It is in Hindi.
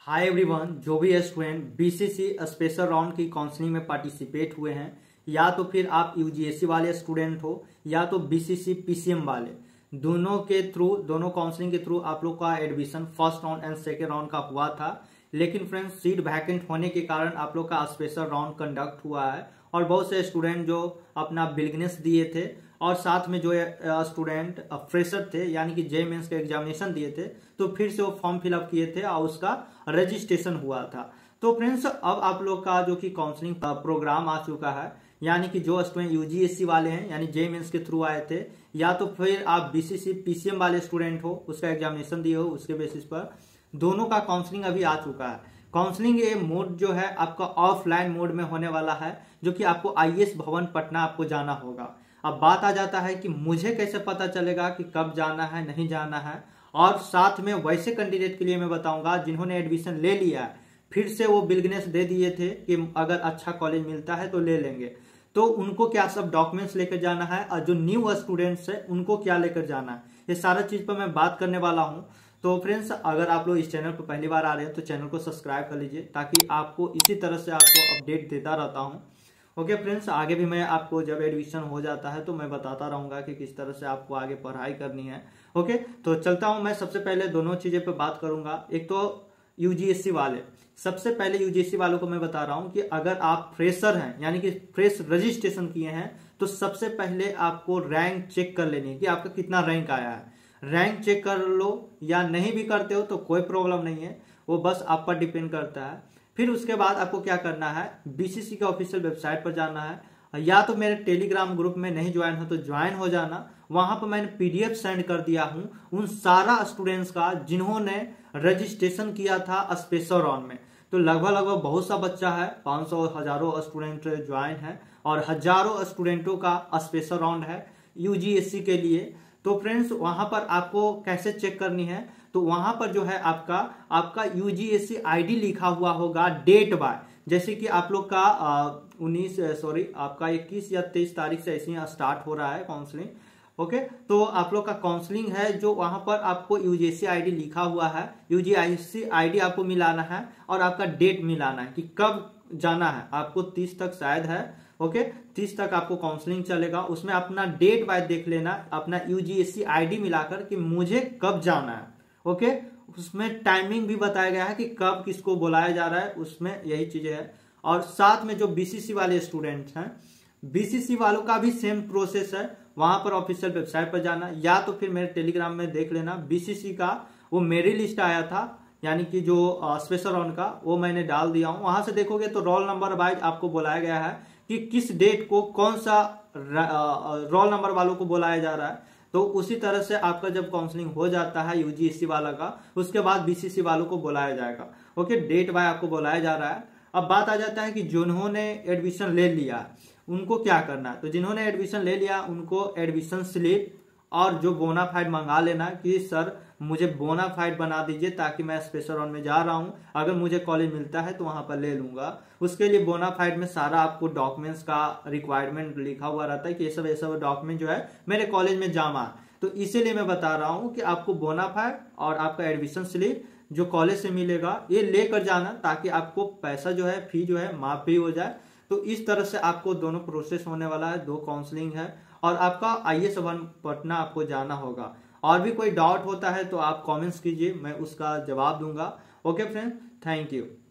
हाय एवरीवन, जो भी स्टूडेंट बीसीसी स्पेशल राउंड की काउंसलिंग में पार्टिसिपेट हुए हैं, या तो फिर आप यूजीएससी वाले स्टूडेंट हो या तो बीसीसी पीसीएम वाले, दोनों काउंसलिंग के थ्रू आप लोग का admission first round and second round का हुआ था। लेकिन फ्रेंड्स, सीट वैकेंट होने के कारण आप लोग का स्पेशल राउंड कंडक्ट हुआ है और बहुत से स्टूडेंट जो अपना बिलगनेस दिए थे और साथ में जो स्टूडेंट फ्रेशर थे यानी कि जे मेंस का एग्जामिनेशन दिए थे, तो फिर से वो फॉर्म फिलअप किए थे और उसका रजिस्ट्रेशन हुआ था। तो फ्रेंड्स, अब आप लोग का जो कि काउंसलिंग प्रोग्राम आ चुका है, यानी कि जो स्टूडेंट यूजीएससी वाले हैं यानी जे मेंस के थ्रू आए थे, या तो फिर आप बीसीसी पीसीएम वाले स्टूडेंट हो, उसका एग्जामिनेशन दिए हो, उसके बेसिस पर दोनों का काउंसलिंग अभी आ चुका है। काउंसलिंग ये मोड जो है आपका ऑफलाइन मोड में होने वाला है, जो कि आपको आईएएस भवन पटना आपको जाना होगा। अब बात आ जाता है कि मुझे कैसे पता चलेगा कि कब जाना है, नहीं जाना है, और साथ में वैसे कैंडिडेट के लिए मैं बताऊंगा जिन्होंने एडमिशन ले लिया है, फिर से वो बिलगनेस दे दिए थे कि अगर अच्छा कॉलेज मिलता है तो ले लेंगे, तो उनको क्या सब डॉक्यूमेंट्स लेकर जाना है और जो न्यू स्टूडेंट्स है उनको क्या लेकर जाना है, ये सारा चीज पर मैं बात करने वाला हूं। तो फ्रेंड्स, अगर आप लोग इस चैनल पर पहली बार आ रहे हैं तो चैनल को सब्सक्राइब कर लीजिए, ताकि आपको इसी तरह से आपको अपडेट देता रहता हूं। ओके फ्रेंड्स, आगे भी मैं आपको जब एडमिशन हो जाता है तो मैं बताता रहूंगा कि किस तरह से आपको आगे पढ़ाई करनी है। ओके, तो चलता हूं। मैं सबसे पहले दोनों चीजें पे बात करूंगा। एक तो यूजीएससी वाले, सबसे पहले यूजीएससी वालों को मैं बता रहा हूं कि अगर आप फ्रेशर हैं यानी कि फ्रेश रजिस्ट्रेशन किए हैं, तो सबसे पहले आपको रैंक चेक कर लेनी है कि आपका कितना रैंक आया है। रैंक चेक कर लो, या नहीं भी करते हो तो कोई प्रॉब्लम नहीं है, वो बस आप पर डिपेंड करता है। फिर उसके बाद आपको क्या करना है, बीसीसी के ऑफिशियल वेबसाइट पर जाना है, या तो मेरे टेलीग्राम ग्रुप में नहीं ज्वाइन हो तो ज्वाइन हो जाना। वहां पर मैंने पीडीएफ सेंड कर दिया हूं उन सारा स्टूडेंट्स का जिन्होंने रजिस्ट्रेशन किया था स्पेशल राउंड में। तो लगभग बहुत सा बच्चा है, 500 हजारों स्टूडेंट ज्वाइन है और हजारों स्टूडेंटों का स्पेशल राउंड है यूजीएससी के लिए। तो फ्रेंड्स, वहां पर आपको कैसे चेक करनी है, तो वहां पर जो है आपका यूजीएससी आईडी लिखा हुआ होगा डेट बाय, जैसे कि आप लोग का 21 या 23 तारीख से ऐसे ही स्टार्ट हो रहा है काउंसलिंग। ओके, तो आप लोग का काउंसलिंग है जो वहां पर आपको यूजीएससी आईडी लिखा हुआ है, यूजीएससी आईडी आपको मिलाना है और आपका डेट मिलाना है कि कब जाना है। आपको 30 तक शायद है, ओके, 30 तक आपको काउंसलिंग चलेगा। उसमें अपना डेट बाय देख लेना, अपना यूजीएससी आईडी मिलाकर कि मुझे कब जाना है। ओके, उसमें टाइमिंग भी बताया गया है कि कब किसको बुलाया जा रहा है, उसमें यही चीजें है। और साथ में जो बीसीसी वाले स्टूडेंट्स हैं, बीसीसी वालों का भी सेम प्रोसेस है, वहां पर ऑफिशियल वेबसाइट पर जाना, या तो फिर मेरे टेलीग्राम में देख लेना। बीसीसी का वो मेरी लिस्ट आया था, यानी कि जो स्पेशल राउंड का, वो मैंने डाल दिया हूं। वहां से देखोगे तो रोल नंबर वाइज आपको बुलाया गया है कि किस डेट को कौन सा रोल नंबर वालों को बुलाया जा रहा है। तो उसी तरह से आपका जब काउंसलिंग हो जाता है यूजीएससी वाला का, उसके बाद बीसीसी वालों को बुलाया जाएगा। ओके, डेट बाय आपको बुलाया जा रहा है। अब बात आ जाता है कि जिन्होंने एडमिशन ले लिया उनको क्या करना है। तो जिन्होंने एडमिशन ले लिया उनको एडमिशन स्लिप और जो बोनाफाइड मंगा लेना कि सर मुझे बोनाफाइड बना दीजिए, ताकि मैं स्पेशल राउंड में जा रहा हूं, अगर मुझे कॉलेज मिलता है तो वहां पर ले लूंगा। उसके लिए बोनाफाइड में सारा आपको डॉक्यूमेंट्स का रिक्वायरमेंट लिखा हुआ रहता है कि ये सब डॉक्यूमेंट जो है मेरे कॉलेज में जमा है। तो इसीलिए मैं बता रहा हूं कि आपको बोनाफाइड और आपका एडमिशन स्लिप जो कॉलेज से मिलेगा ये लेकर जाना, ताकि आपको पैसा जो है, फी जो है माफ भी हो जाए। तो इस तरह से आपको दोनों प्रोसेस होने वाला है, 2 काउंसलिंग है और आपका आईएएस भवन पटना आपको जाना होगा। और भी कोई डाउट होता है तो आप कमेंट्स कीजिए, मैं उसका जवाब दूंगा। Okay friend, thank you.